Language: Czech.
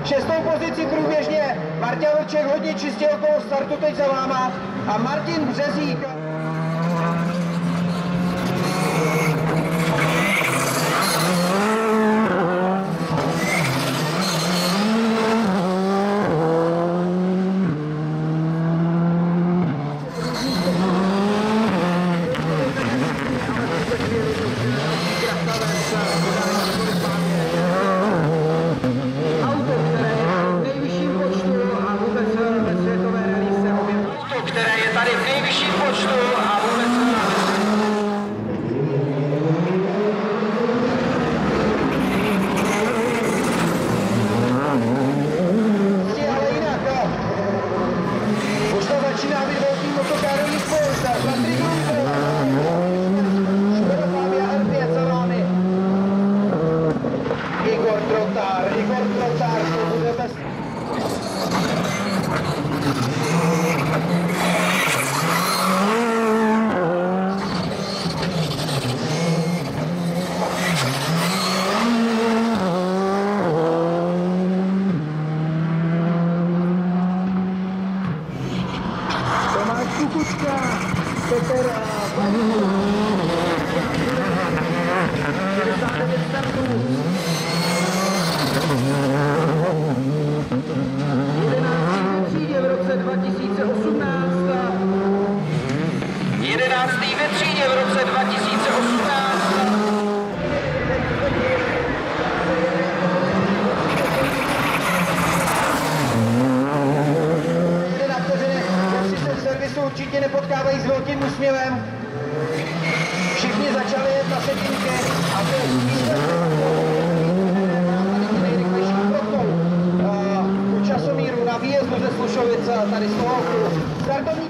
Šestou pozici průběžně Martin Vlček hodně čistě okolo startu teď za váma a Martin Březík. Určitě nepotkávají s velkým úsměvem. Všichni začali jet na setinky a to je nejrychlejší úrokou u časomíru na výjezdu ze Slušovice a tady z toho okruhu.